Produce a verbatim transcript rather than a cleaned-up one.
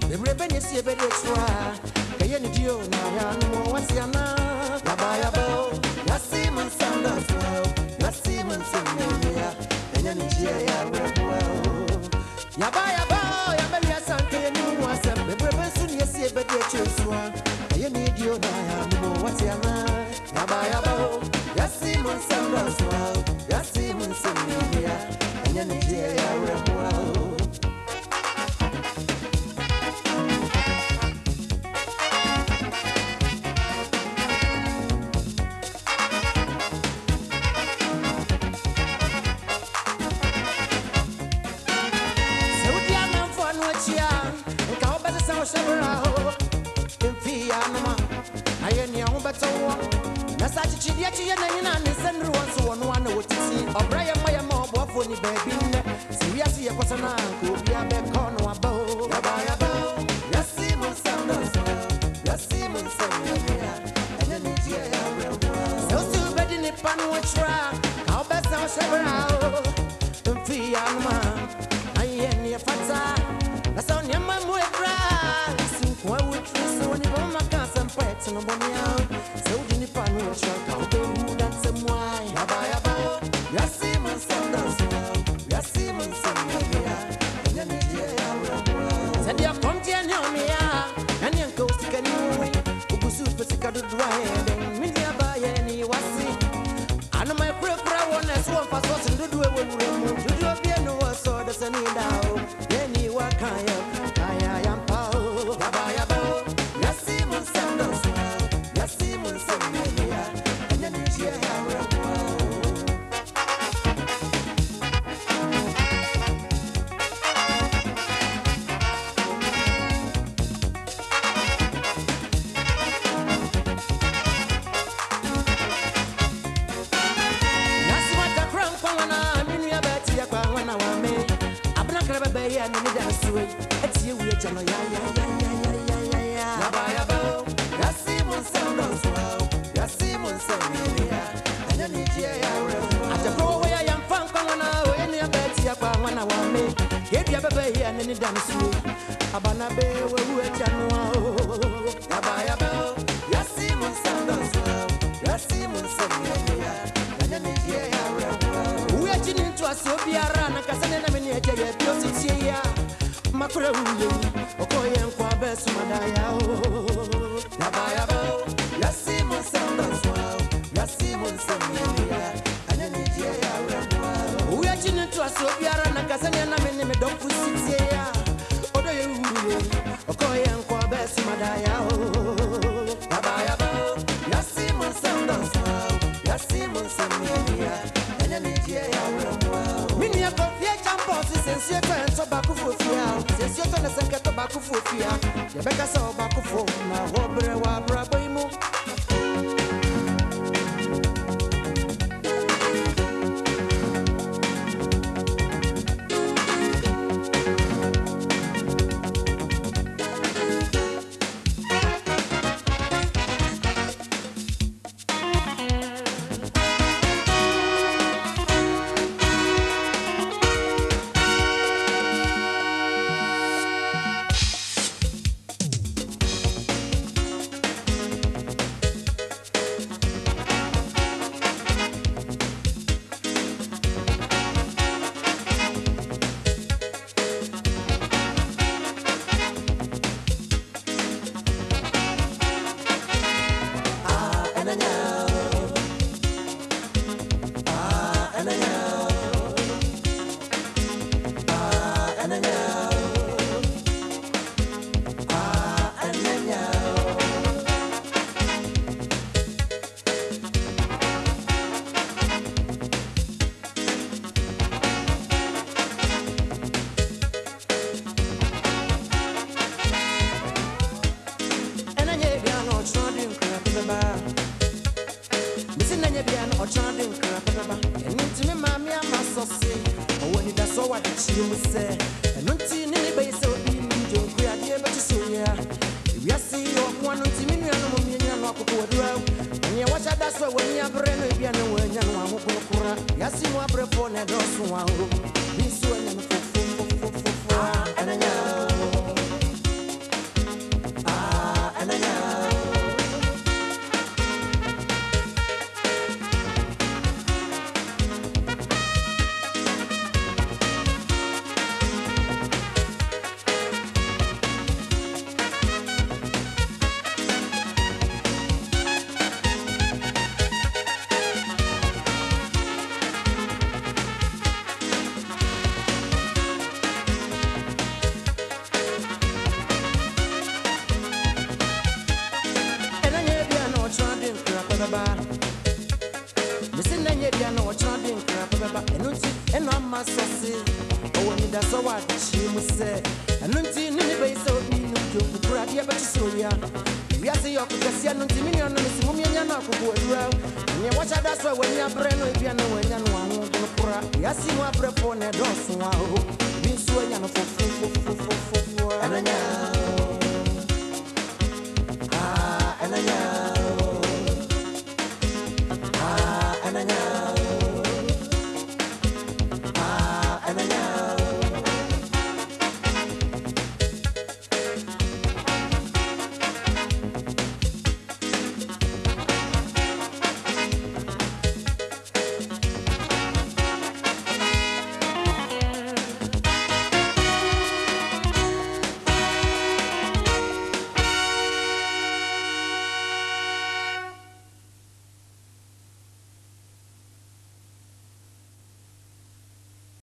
The Rebellion see a better try. Kayani Dio, Nayan, what's your name? Yabayabo, Yassiman Sanders, well, Yassiman Sanders, and Yanijia, well. Yabayabo, Yabalia Sanke, and you was a Rebellion, yes, see a better try. Kayani Dio, Nayan, what's your name? Yabayabo, Yassiman Sanders, well, Yassiman Sanders, and Yanijia, well. what she must say. And until any base of me, no joke, grab your better so ya. We are saying, you can see million and Miss Mumian, I could go well. And you watch that's why when you're brand new, you know when you're one of the cura. You see what prepone, don't so. Been so young for